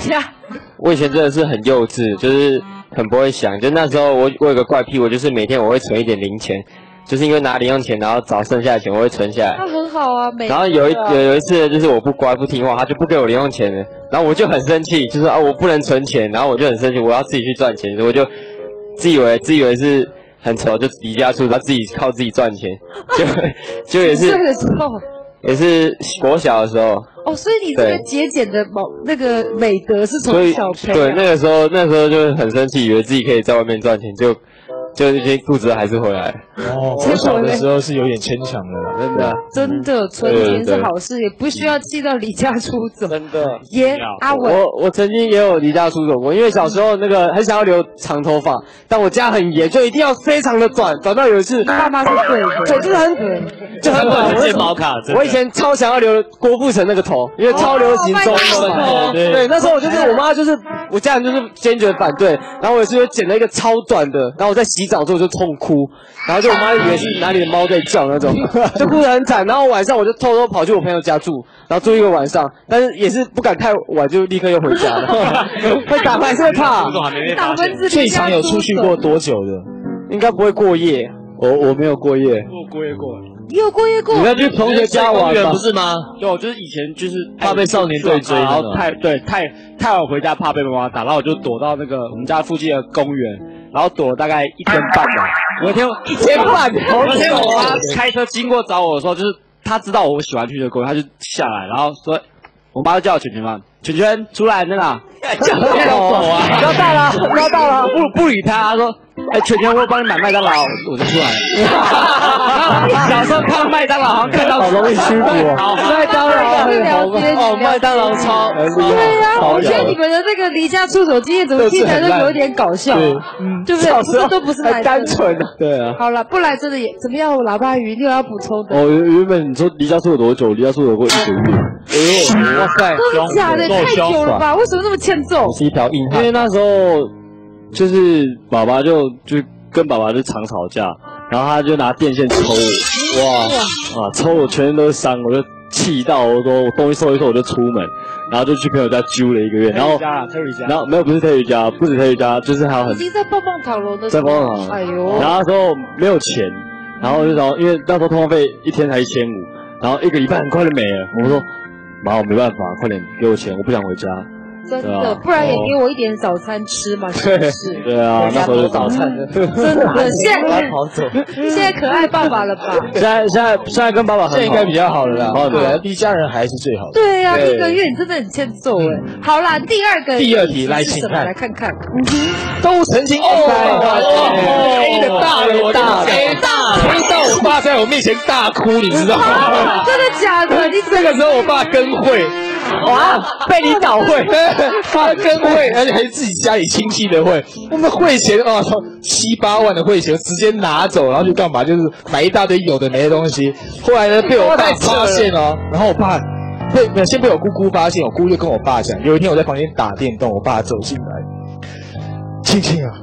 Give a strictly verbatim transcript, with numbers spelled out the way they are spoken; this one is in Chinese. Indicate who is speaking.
Speaker 1: 下。
Speaker 2: 我以前真的是很幼稚，就是很不会想。就那时候我我有个怪癖，我就是每天我会存一点零钱，就是因为拿零用钱，然后找剩下的钱我会存下来。
Speaker 1: 那很好啊，每
Speaker 2: 然后有一有有一次就是我不乖不听话，他就不给我零用钱了，然后我就很生气，就说啊我不能存钱，然后我就很生气，我要自己去赚钱，所以我就自以为自以为是很丑，就离家出走，自己靠自己赚钱，就就也是
Speaker 1: 岁的时候。
Speaker 2: 也是国小的时候
Speaker 1: 哦，所以你这个节俭的某那个美德是从小培养。
Speaker 2: 对，那个时候那时候就很生气，以为自己可以在外面赚钱，就就那些肚子还是回来了。
Speaker 3: 哦，我小的时候是有点牵强的啦，
Speaker 2: 真的
Speaker 1: 真的存钱是好事，也不需要气到离家出走。
Speaker 2: 真的，
Speaker 1: 耶，阿文，
Speaker 2: 我我曾经也有离家出走过，因为小时候那个很想要留长头发，但我家很严，就一定要非常的短，短到有一次
Speaker 1: 爸妈是对的，
Speaker 2: 对，就是很就很短。
Speaker 4: 健保卡，
Speaker 2: 我以前超想要留郭富城那个头，因为超流行中分。对，那时候我就是我妈就是我家人就是坚决反对，然后我有时候剪了一个超短的，然后我在洗澡之后就痛哭，然后就我妈以为是哪里的猫在叫那种，就哭得很惨。然后晚上我就偷偷跑去我朋友家住，然后住一个晚上，但是也是不敢太晚，就立刻又回家了，会打牌是会怕。
Speaker 1: 打分子
Speaker 3: 最长有出去过多久的？
Speaker 2: 应该不会过夜，
Speaker 3: 我我没有过夜，
Speaker 4: 我过夜过。
Speaker 1: 你有过夜过？
Speaker 2: 你要去同学家玩
Speaker 4: 不是吗？对，我就是以前就是
Speaker 3: 怕被少年队追，
Speaker 4: 然后太对太太晚回家怕被妈妈打，然后我就躲到那个我们家附近的公园，然后躲了大概一天半吧。有一天一天半，有一天我妈开车经过找我的时候，就是她知道我喜欢去这个公园，她就下来，然后说，我妈就叫我圈圈嘛，圈圈出来那个，叫我啊，
Speaker 2: 要到了，要到了，
Speaker 4: 不不理他，她说。哎，圈圈，我帮你买麦当劳，我就出来了。小时候看麦当劳，好像看到
Speaker 2: 好容易屈服哦。麦当劳很红哦，麦当劳超很厉害。
Speaker 1: 对呀，我觉得你们的那个离家出走经验怎么听起来都有点搞笑，嗯，对不对？不是都不是
Speaker 2: 很单纯的，对啊。
Speaker 1: 好了，不来真的也怎么样？喇叭鱼，你有要补充的？
Speaker 3: 哦，原本你说离家出走多久？离家出走过一个月。
Speaker 2: 哎呦，哇塞，
Speaker 1: 真的假的？太久了吧？为什么那么欠揍？
Speaker 2: 是一条硬汉。
Speaker 3: 因为那时候。就是爸爸就就跟爸爸就常吵架，然后他就拿电线抽我，哇啊抽我全身都是伤，我就气到我说我东西收一收我就出门，然后就去朋友家揪了一个月，然后然后没有不是特宇家，不止特宇家，就是还有很
Speaker 1: 已经在棒棒糖了的，
Speaker 3: 在棒棒糖，
Speaker 1: 哎呦，
Speaker 3: 然后那时候没有钱，然后就然后因为那时候通话费一天才一千五，然后一个礼拜很快就没了，我说妈我没办法，快点给我钱，我不想回家。
Speaker 1: 真的，不然也给我一点早餐吃嘛，是不是？
Speaker 3: 对啊，那时候就早餐
Speaker 1: 的。真的，现在跑走，现在可爱爸爸了吧？
Speaker 3: 现在现在现在跟爸爸很好，
Speaker 2: 现在应该比较好了啦。
Speaker 3: 哦，对，离家人还是最好的。
Speaker 1: 对呀，一个月你真的很欠揍哎。好啦，第二个
Speaker 2: 第二题来，请看，
Speaker 1: 来看看。
Speaker 2: 嗯哼，都澄清 A 大 A 的大的大 A 大 A 到我爸在我面前大哭，你知道吗？
Speaker 1: 真的假的？你
Speaker 2: 这个时候我爸跟会。哇，被你倒会，他跟会，而且还是自己家里亲戚的会。我们汇钱哦，七八万的汇钱直接拿走，然后就干嘛？就是买一大堆有的没的东西。后来呢，被我爸发现哦，然后我爸被没有先被我姑姑发现，我姑姑就跟我爸讲，有一天我在房间打电动，我爸走进来，青青啊，